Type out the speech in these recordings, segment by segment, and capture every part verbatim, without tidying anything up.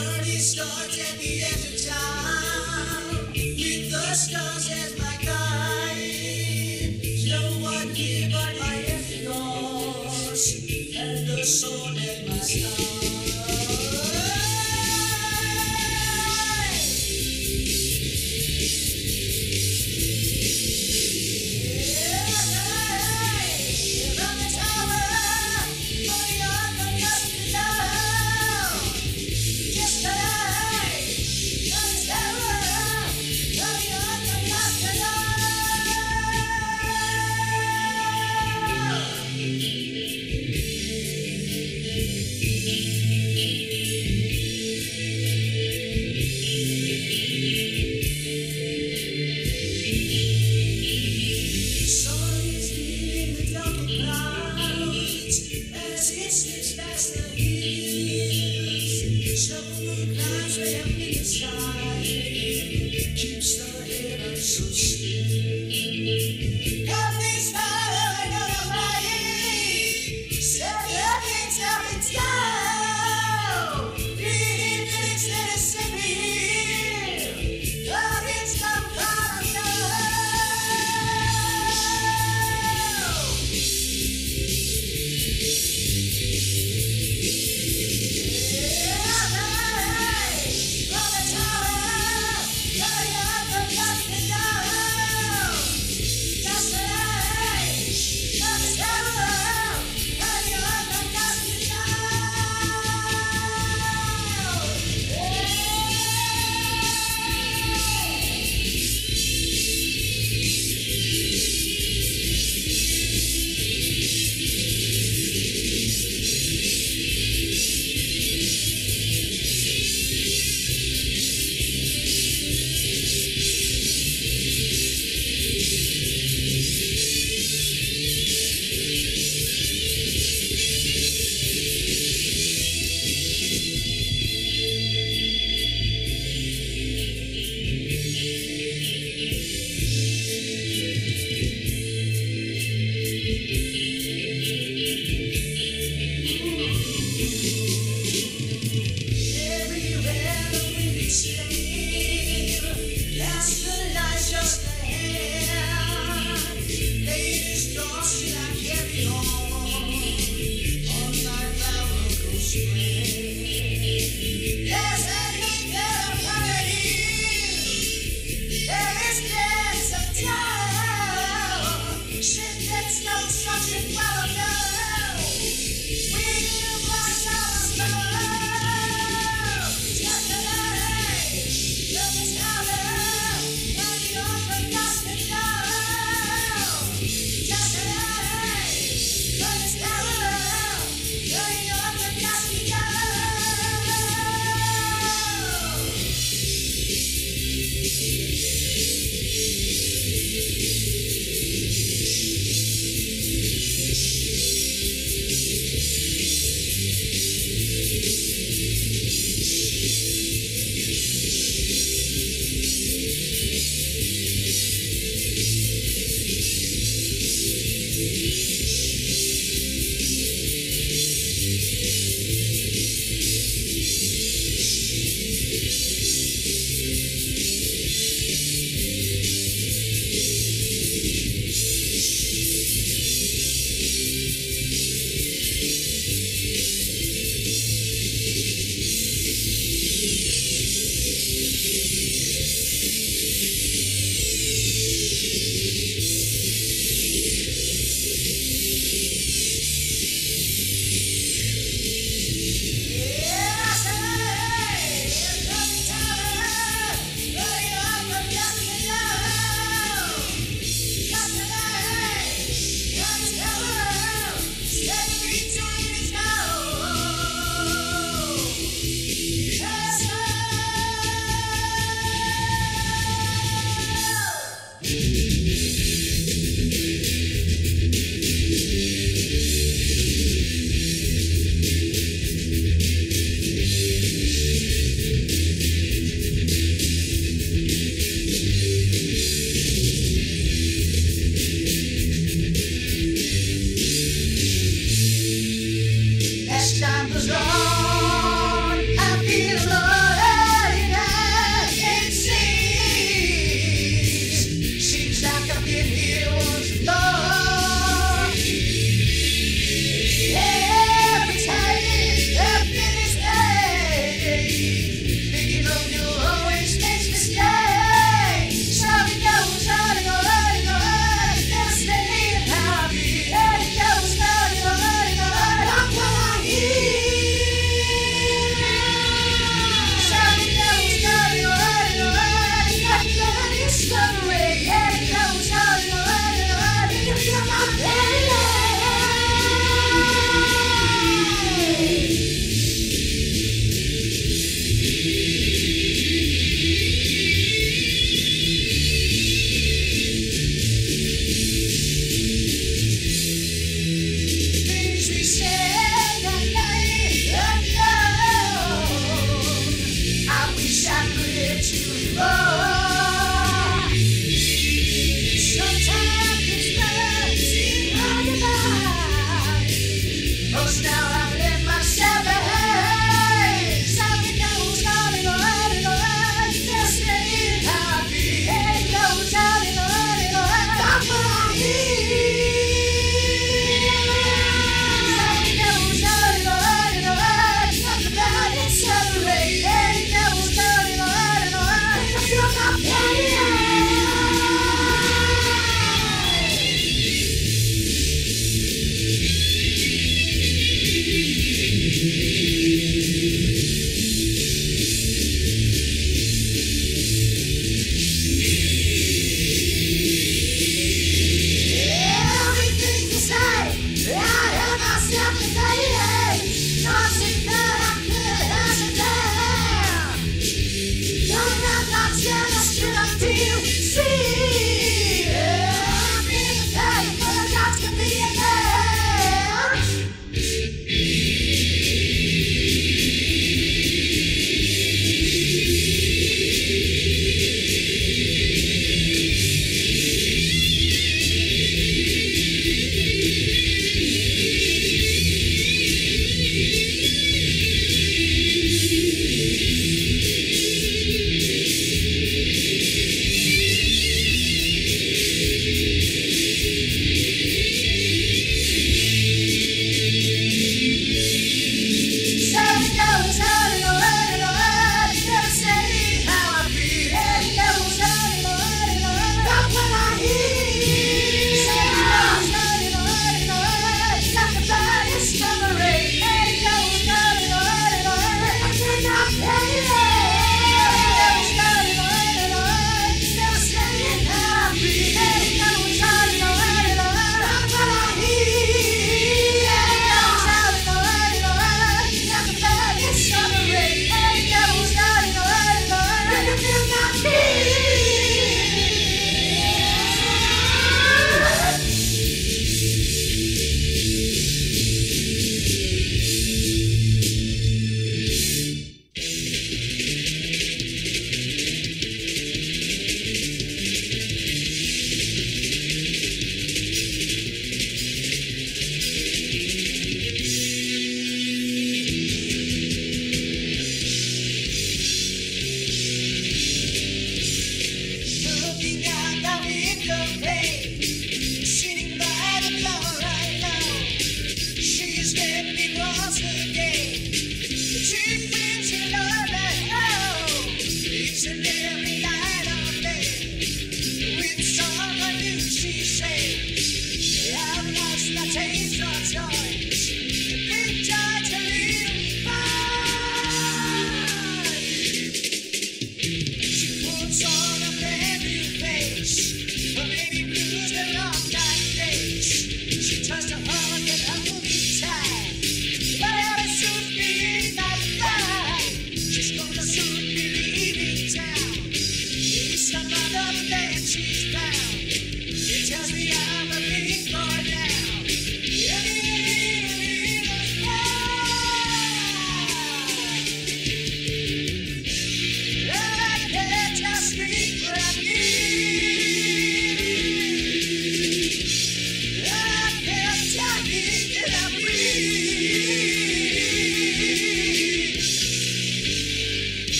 Journey starts at the edge of town, with the stars as my guide. No one here but my empty thoughts, and the sun at my side. Keeps the head up so still. Nothing's fine, no flying. Set your things up and down. Reading lyrics that are simple. Nothing's come from now.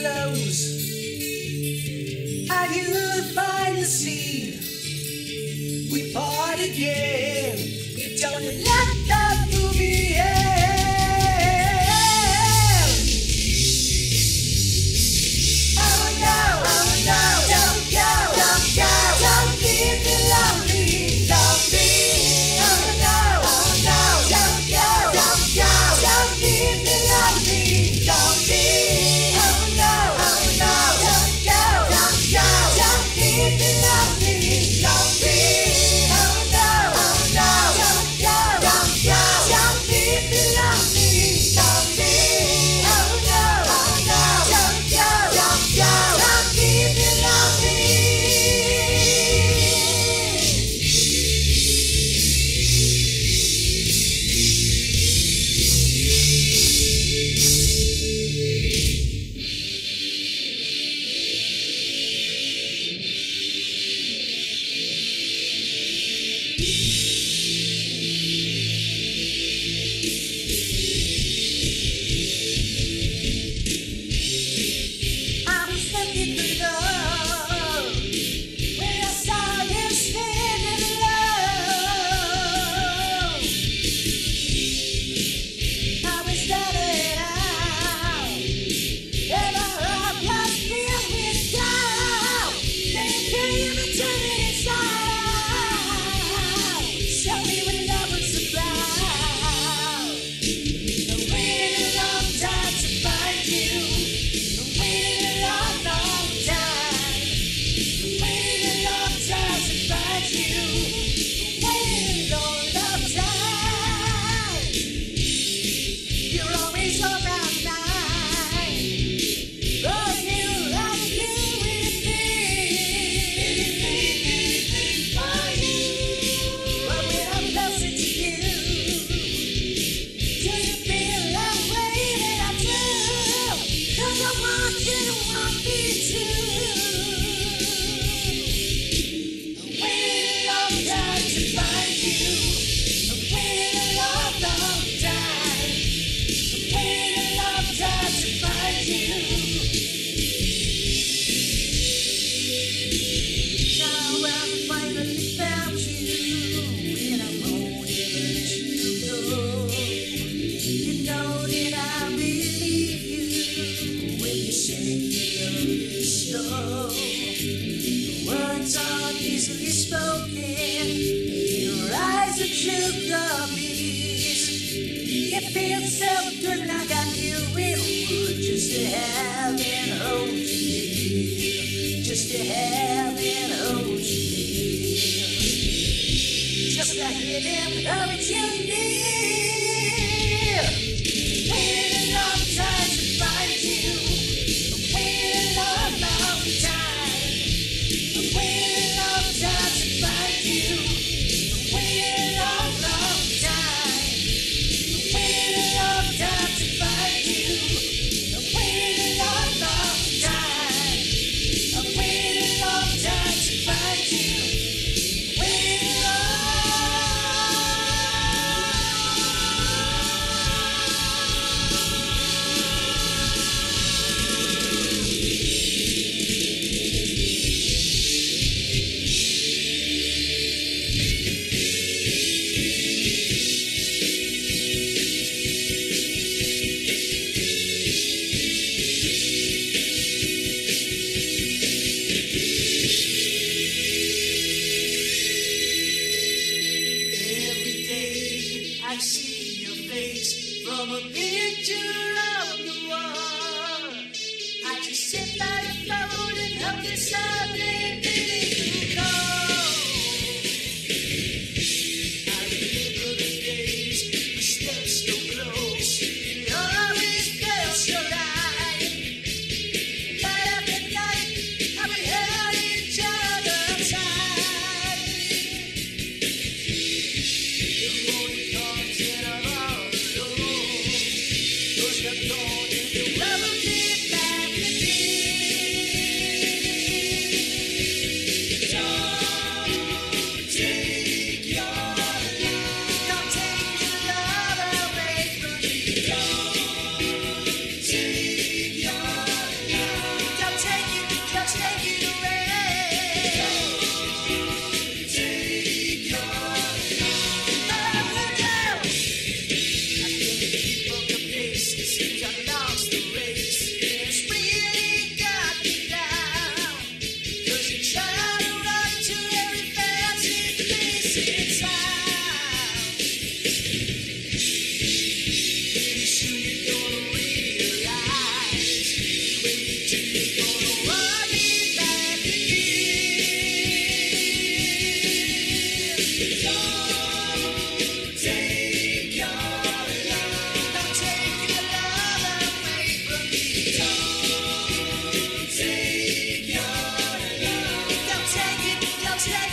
close, and you'll find the scene. We part again. We don't let the movie end. Oh no, oh no, don't go, don't go, don't leave me lonely, lonely. Oh no, oh no, don't go, don't go, don't leave me lonely, lonely. Oh no, oh no, don't go, don't go, don't leave me lonely, lonely. Oh no, oh no, don't go, don't go, don't leave me lonely, lonely. Oh no, oh no, don't go, don't go, don't leave me lonely. I was looking for love when I saw you standing alone. I was starting out, and my heart was filled with doubt. Then you came and turned it inside out. Show me what love was about. I waited a long time to find you. I waited a long, long time. I waited a long time to find you. I waited a long, long time. You're always on my mind. Oh, you, I would do anything, anything for you. But when I'm closer to you, do you feel that way that I do? 'Cause I want you to want me too. I waited a long time to find you. I waited a long, long time. I waited a long time to find you. Now I finally found you, and I won't ever let you go. You know that I believe you when you say your love is slow. Words aren't easily spoken, your eyes are true copies. It feels so good when I got you in a wood, just to have and hold you near, just to have and hold you near, just like it encourage you near. Waited a long time to find you. I waited a long, long time. I waited a long time to find you. I waited a long, long time. I waited a long time to find you. I waited a long, long time. I waited a long time to find you. Waited a Every day I see your face from a picture of the wall. I just sit by the phone and hope that someday maybe you'll call. I remember the days we stepped so close. It always felt so right. Night after night, and we held each other tight. The morning comes and I'm all alone. Those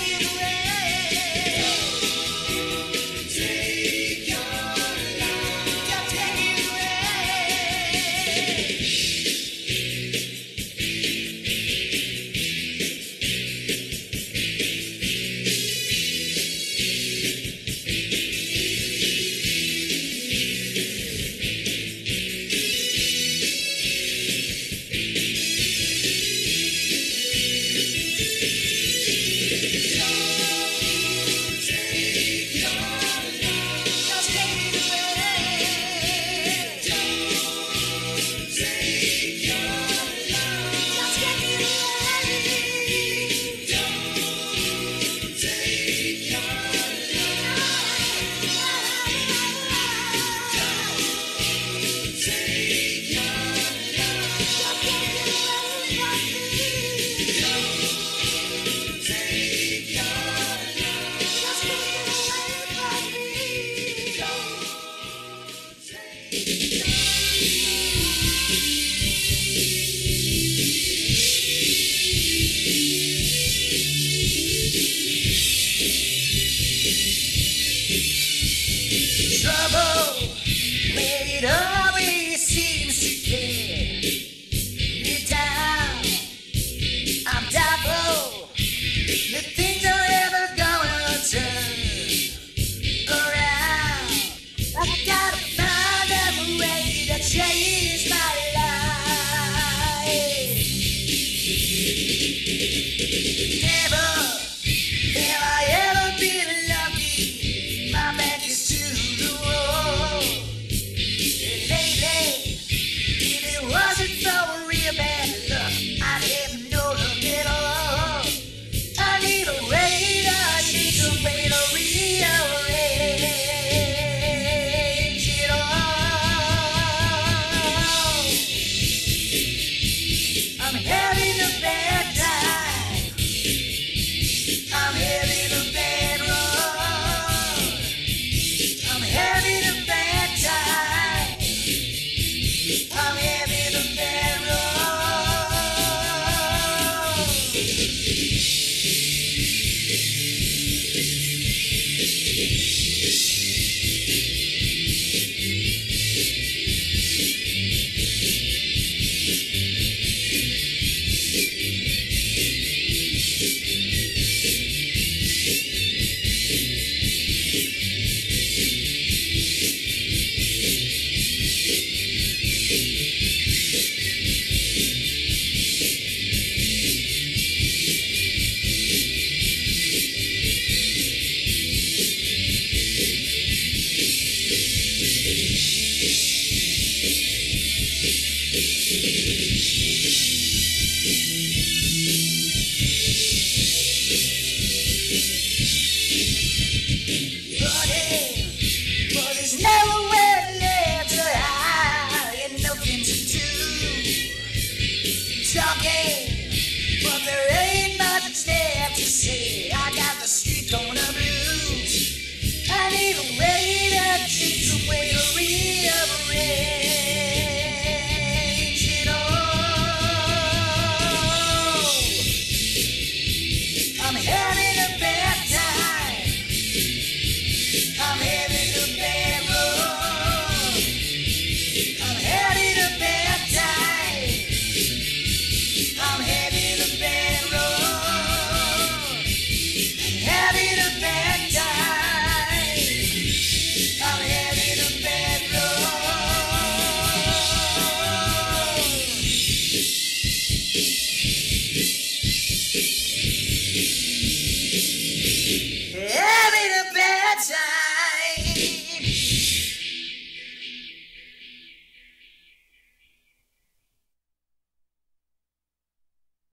Yeah.